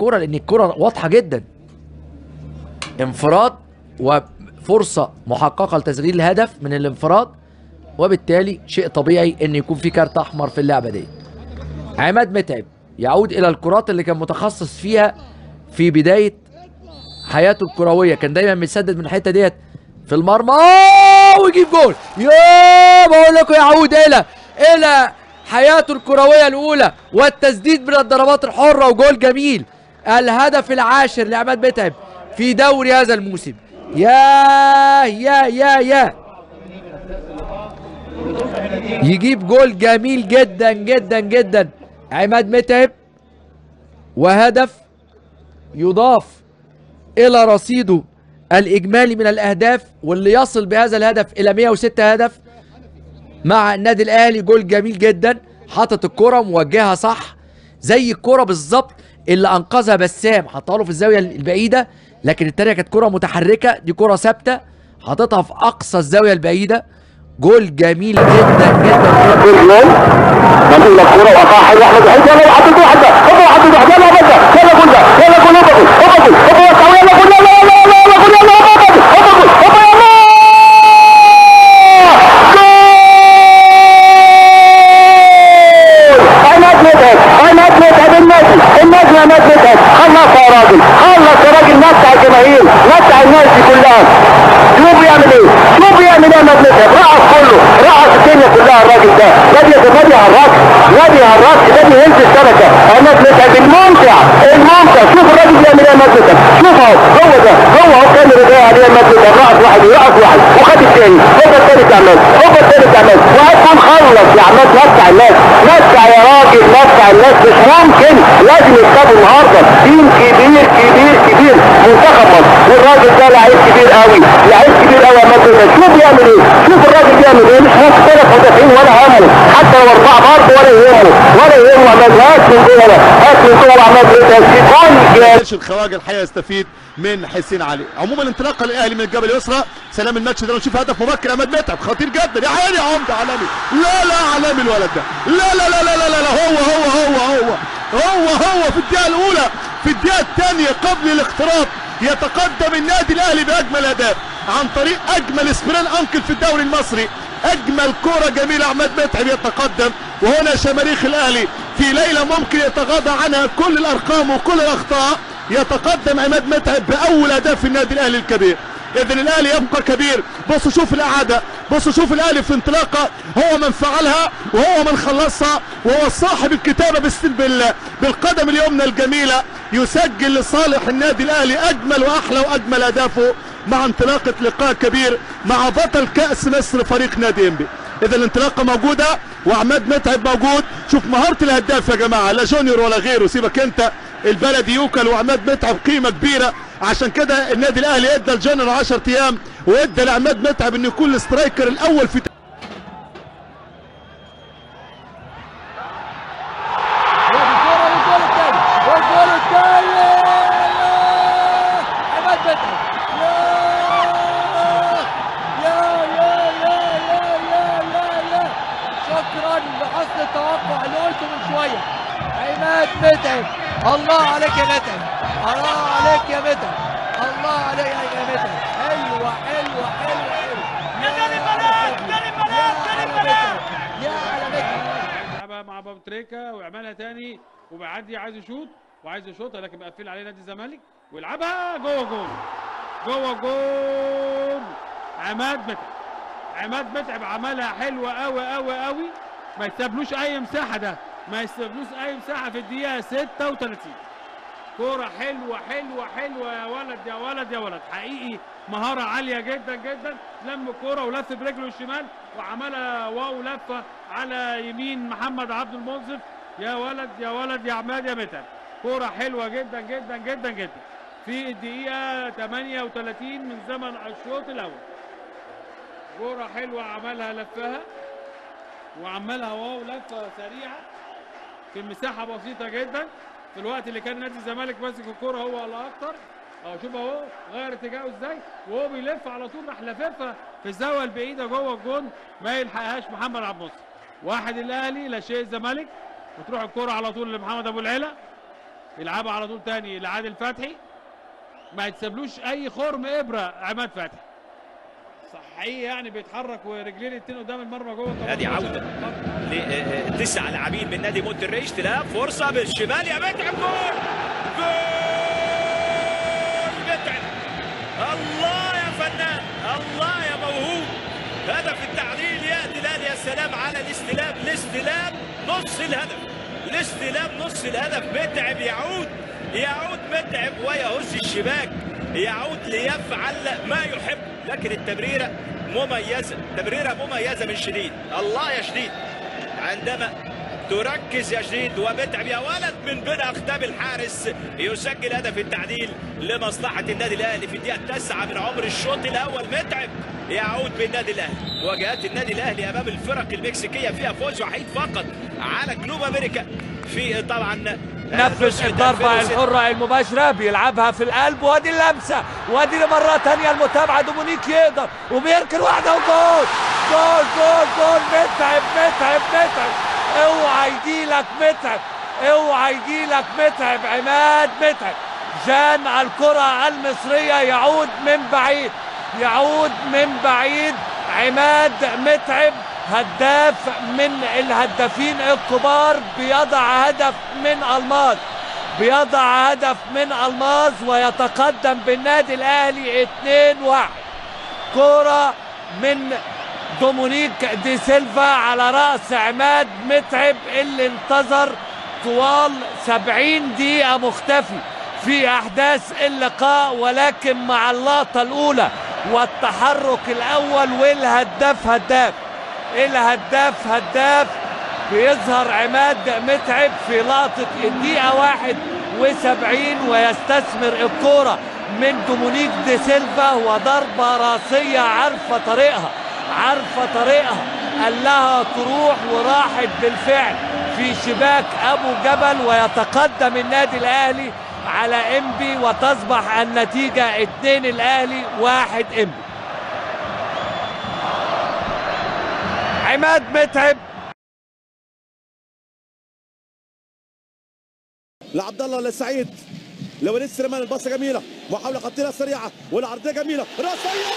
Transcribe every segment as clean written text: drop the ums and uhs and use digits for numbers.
الكوره لان الكوره واضحه جدا. انفراد وفرصه محققه لتسجيل الهدف من الانفراد، وبالتالي شيء طبيعي ان يكون في كارت احمر في اللعبه دي. عماد متعب يعود الى الكرات اللي كان متخصص فيها في بدايه حياته الكرويه، كان دايما متسدد من الحته ديت في المرمى ويجيب جول. يا بقول لكم يعود الى حياته الكرويه الاولى والتسديد من الضربات الحره وجول جميل. الهدف العاشر لعماد متعب في دوري هذا الموسم. يا يجيب جول جميل جدا جدا جدا عماد متعب، وهدف يضاف الى رصيده الاجمالي من الاهداف، واللي يصل بهذا الهدف الى 106 هدف مع النادي الاهلي. جول جميل جدا، حاطط الكرة موجهها صح زي الكرة بالظبط اللي انقذها بسام، حطها له في الزاويه البعيده، لكن التانيه كانت كرة متحركه، دي كرة ثابته حاططها في اقصى الزاويه البعيده. جول جميل جدا جدا جدا. نزل الكرة وقطعها حلو احمد وحيد، يلا حطيت واحده، يلا حطيت واحده، يلا بدا، يلا جول ده، يلا جول هوبا هوبا هوبا يلا جول، يلا يلا يلا يلا جول، يلا هوبا هوبا هوبا يلا جول. عماد متعب، عماد متعب النادي عماد متعب، خلص يا راجل، خلص يا راجل، متع الجماهير، متع الناس دي كلها. شوفوا يعمل ايه، شوفوا يعمل ايه عماد متعب، رقص كله، رقص الدنيا كلها الراجل ده، نادي على الرقص، نادي على الرقص، نادي ينسى الشبكه. عماد متعب الممتع، شوف الراجل بيعمل ايه عماد متعب، شوف اهو، هو ده، هو كان رجاء عليه عماد متعب، رقص واحد ورقص واحد وخد الثاني، هوبا الثالث يا عماد، هوبا الثالث يا عماد، وهتكون خلص يا عماد. متع الناس، متع يا راجل، متع الناس، مش ممكن، لازم يكسبوا النهارده. تيم كبير كبير كبير منتخب مصر، والراجل ده لعيب كبير قوي، لعيب كبير قوي يا عماد متعب. شوف بيعمل ايه، شوف الراجل بيعمل ايه، مش ممكن ثلاث مدافعين ولا همه، حتى لو اربعه برضه ولا يهمه، ولا يهمه عماد. هات من جوه، هات من جوه عماد متعب في جول جامد. الخواجه الحقيقه يستفيد من حسين علي. عموما انطلاقه الاهلي من الجبل اليسرى، سلام الماتش ده، ونشوف هدف مبكر عماد متعب خطير جدا. يا عيني يا عمده، عالمي، لا عالمي الولد ده، لا هو في الدقيقه الاولى، في الدقيقه الثانيه قبل الاختراق يتقدم النادي الاهلي باجمل اداء عن طريق اجمل سبرين انكل في الدوري المصري. اجمل كرة جميلة عماد متعب يتقدم، وهنا شماريخ الاهلي في ليلة ممكن يتغاضى عنها كل الارقام وكل الاخطاء. يتقدم عماد متعب باول اداء في النادي الاهلي الكبير. اذن الاهلي يبقى كبير. بصوا شوف الاعاده، بصوا شوف الاهلي في انطلاقه، هو من فعلها وهو من خلصها، وهو صاحب الكتابه بالقدم اليمنى الجميله، يسجل لصالح النادي الاهلي اجمل واحلى واجمل اهدافه مع انطلاقه لقاء كبير مع بطل كاس مصر فريق نادي انبي. اذا الانطلاقه موجوده وعماد متعب موجود. شوف مهاره الهداف يا جماعه، لا جونيور ولا غيره، سيبك انت، البلدي يوكل، وعماد متعب قيمه كبيره. عشان كده النادي الاهلي ادى الجنرال 10 ايام، وادى لعماد متعب انه يكون السترايكر الاول في عماد متعب. الله عليك يا متعب، الله عليك يا متعب، الله عليك يا متعب. حلوه حلوه حلوه حلوه يا على متعب. لعبها مع ابو تريكه ويعملها تاني وبيعدي، عايز يشوط وعايز يشوطها لكن مقفل عليه نادي الزمالك، ويلعبها جوه جول، جوه جول. عماد متعب، عماد متعب عملها حلوه قوي قوي قوي، ما يسيبلوش اي مساحه، ده ما يسيبلوش اي مساحه في الدقيقه 36. كوره حلوه حلوه حلوه يا ولد يا ولد يا ولد، حقيقي مهاره عاليه جدا جدا. لم الكوره ولف برجله الشمال وعملها واو لفه على يمين محمد عبد المنصف. يا ولد يا ولد يا عماد يا متعب، كوره حلوه جدا جدا جدا جدا في الدقيقه 38 من زمن الشوط الاول. كوره حلوه عملها لفها وعملها واو لفه سريعه في مساحه بسيطه جدا، في الوقت اللي كان نادي الزمالك ماسك الكوره هو الاكتر. شوف اهو غير اتجاهه ازاي، وهو بيلف على طول راح لاففها في الزاويه البعيده جوه الجون، ما يلحقهاش محمد عبد الناصر. واحد الاهلي لا شيء الزمالك، وتروح الكوره على طول لمحمد ابو العلا. يلعبها على طول تاني لعادل فتحي، ما يتسابلوش اي خرم ابره. عماد فتحي صحيح يعني بيتحرك ورجليه الاتنين قدام المرمى جوه. ادي عوده لتسع لاعبين من نادي مونتري. استلام فرصه بالشمال يا متعب، جول متعب. الله يا فنان، الله يا موهوب. هدف التعديل ياتي الان. يا سلام على الاستلام نص الهدف، الاستلام نص الهدف. متعب يعود متعب ويهز الشباك، يعود ليفعل ما يحب. لكن التمريره مميزه من شديد. الله يا شديد عندما تركز يا شديد. ومتعب يا ولد من بين اقدام الحارس يسجل هدف التعديل لمصلحه النادي الاهلي في الدقيقه 9 من عمر الشوط الاول. متعب يعود بالنادي الاهلي. مواجهات النادي الاهلي امام الفرق المكسيكيه فيها فوز وحيد فقط على جنوب امريكا. في طبعا نفذ الضربة الحرة المباشرة، بيلعبها في القلب، وادي اللمسة، وادي لمرة تانية المتابعة. دومونيك يقدر وبيركن واحدة وجول. جول متعب. اوعى يجيلك متعب، عماد متعب جان الكرة المصرية. يعود من بعيد عماد متعب، هداف من الهدافين الكبار، بيضع هدف من ألماظ ويتقدم بالنادي الأهلي 2-1. كرة من دومونيك دي سيلفا على رأس عماد متعب اللي انتظر طوال 70 دقيقة مختفي في أحداث اللقاء، ولكن مع اللقطة الأولى والتحرك الأول والهداف هداف بيظهر عماد متعب في لقطة الدقيقة 71 ويستثمر الكرة من دومونيك دي سيلفا، وضربة راسية عارفة طريقها قال لها تروح، وراحت بالفعل في شباك أبو جبل. ويتقدم النادي الأهلي على إنبي وتصبح النتيجة 2 الأهلي 1 إنبي. عماد متعب لعبد الله لسعيد، لوليد سليمان، الباصه جميله، محاوله خطيره سريعه والعرضيه جميله راسيه.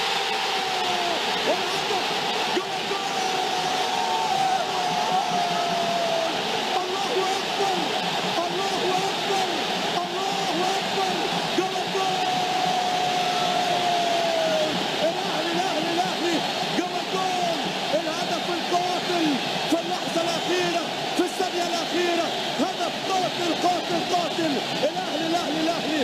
قاتل الاهلي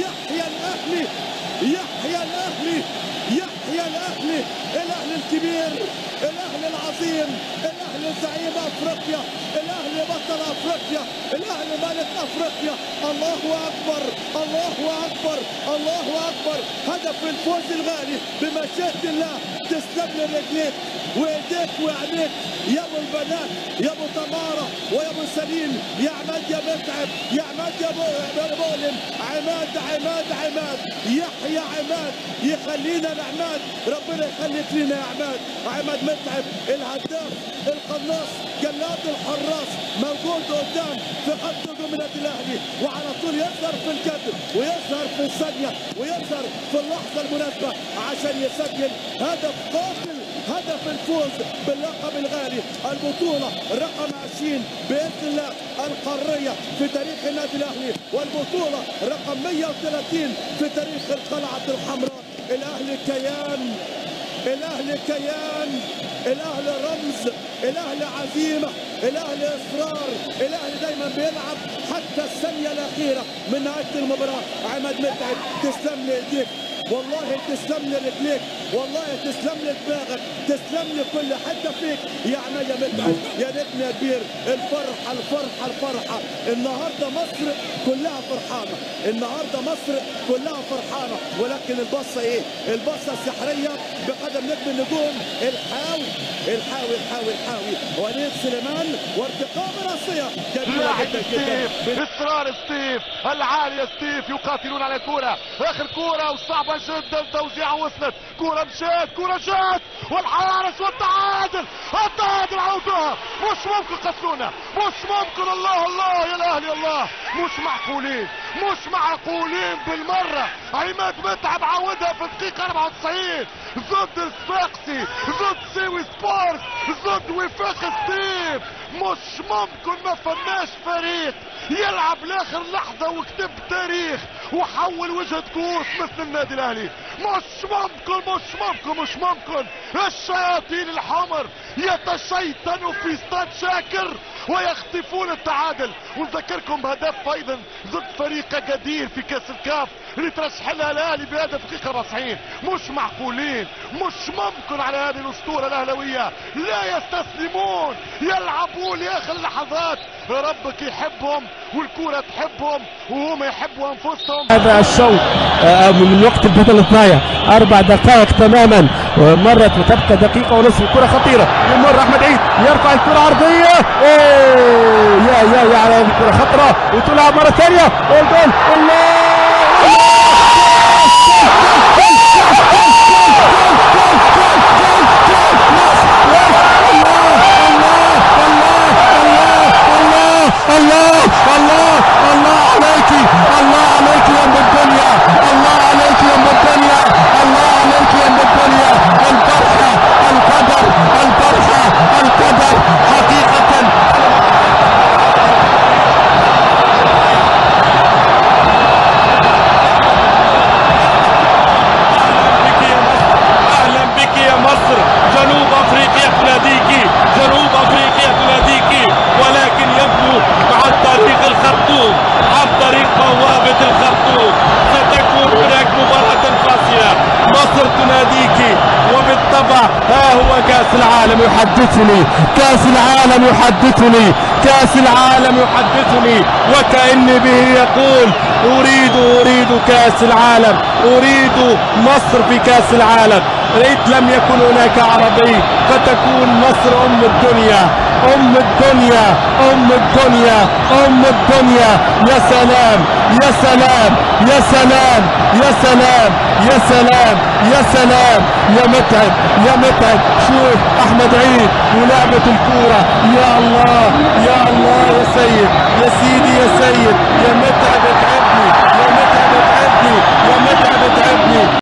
يحيى الاهلي الكبير، الاهلي العظيم، الاهلي زعيم افريقيا، الاهلي بطل افريقيا، الاهلي ملك افريقيا. الله اكبر. هدف الفوز الغالي بمشيئة الله. تسلم لي رجليك وايديك وعينيك يا ابو البنات، يا ابو تماره ويا ابو سليم، يا عماد يا متعب، يا عماد يا بولم. عماد يحيى عماد، يخلينا لعماد، ربنا يخليك لنا يا عماد متعب الهداف القناص جلاد الحراس، موجود قدام في خط هجوم النادي الاهلي، وعلى طول يظهر في الكادر ويظهر في الثانيه ويظهر في اللحظه المناسبه عشان يسجل هدف قاتل، هدف الفوز باللقب الغالي، البطوله رقم 20 باذن الله القاريه في تاريخ النادي الاهلي، والبطوله رقم 130 في تاريخ القلعه الحمراء. الاهلي كيان، الاهلي رمز، الاهلي عزيمه، الاهلي اصرار، الاهلي دايما بيلعب حتى الثانيه الاخيره من نهايه المباراه. عماد متعب تسلم لي ايديك، والله تسلم لي رجليك، والله تسلم لي دماغك، تسلم لي كل حته فيك يا عماد يا متعب، يا نجم يا كبير. الفرحه النهارده مصر كلها فرحانه، ولكن البصه ايه؟ البصه السحريه بقدم نجم النجوم الحاوي وليد سليمان، وارتقاء راسيه جميله جدا. اصرار ستيف العالي، ستيف يقاتلون على الكره، اخر كره وصعبه جدا، توزيعه وصلت، كرة مشات، كرة جات، والحارس والتعادل، التعادل عودوها. مش ممكن قتلونا، مش ممكن. الله الله يا الاهلي، الله مش معقولين، مش معقولين بالمرة. عماد متعب عودها في الدقيقة 94 ضد الصفاقسي، ضد سيوي سبورت، ضد وفاق ستيف. مش ممكن، ما فماش فريق يلعب لاخر لحظة وكتب تاريخ وحول وجهة كؤوس مثل النادي الاهلي. مش ممكن، مش ممكن، مش ممكن. الشياطين الحمر يتشيطنوا في استاد شاكر ويخطفون التعادل. ونذكركم بهدف ايضا ضد فريق اكادير في كاس الكاف اللي ترشح لها الاهلي بهدف دقيقة 94. مش معقولين، مش ممكن على هذه الاسطورة الاهلاوية. لا يستسلمون، يلعبون لاخر اللحظات. ربك يحبهم والكرة تحبهم وهم يحبوا انفسهم. هذا الشوط من وقت البدل الضايع 4 دقائق تماما، مرت وتبقى دقيقة ونصف. الكرة خطيرة، يمر احمد عيد، يرفع الكرة عرضية، يا على الكرة خطرة وتلعب مرة ثانية والجول. الله ها هو كأس العالم يحدثني، كأس العالم يحدثني، كأس العالم يحدثني، وكأني به يقول أريد كأس العالم، أريد مصر في كأس العالم. إذ لم يكن هناك عربي فتكون مصر أم الدنيا، أم الدنيا، أم الدنيا، أم الدنيا. يا سلام يا سلام يا سلام يا سلام يا سلام يا سلام يا متعب يا متعب. شوف أحمد عيد ولعبة الكورة، يا الله يا الله يا سيد يا سيدي يا سيد يا متعب اتعبني، يا متعب اتعبني، يا متعب اتعبني.